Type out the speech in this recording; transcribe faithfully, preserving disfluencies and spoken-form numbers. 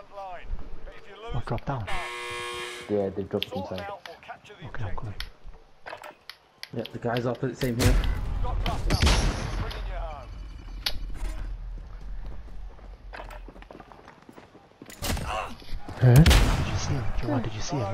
What, drop down? Yeah, they dropped it inside. Okay, I'm coming. Yeah, the guys up at the same here. Huh? Did you see him? Joanne, did you see him?